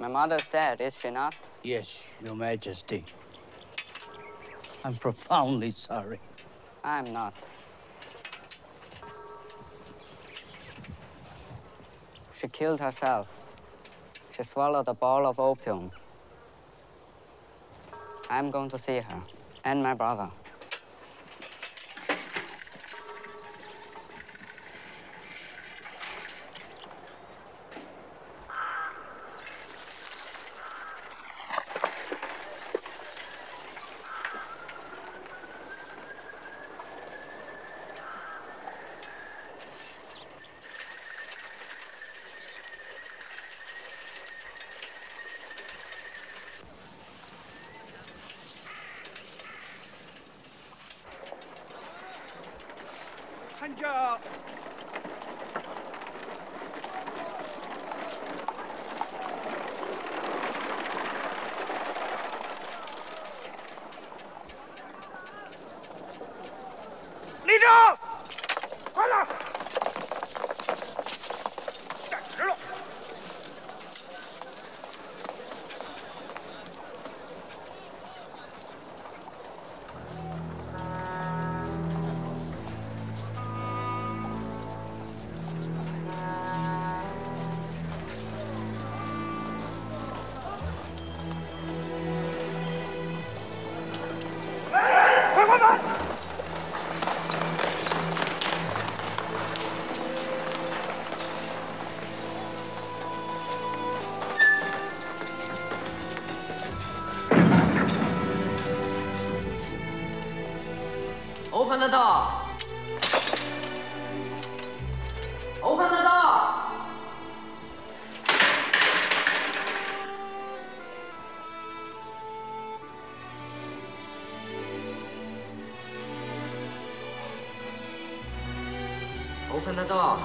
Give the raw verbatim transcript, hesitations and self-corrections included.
My mother's dead, is she not? Yes, Your Majesty. I'm profoundly sorry. I'm not. She killed herself. She swallowed a ball of opium. I'm going to see her, and my brother. Open the door! Open the door! Open the door!